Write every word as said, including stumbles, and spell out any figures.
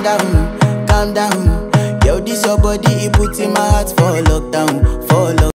down, calm down. Yo, this your body, it puts in my heart for love.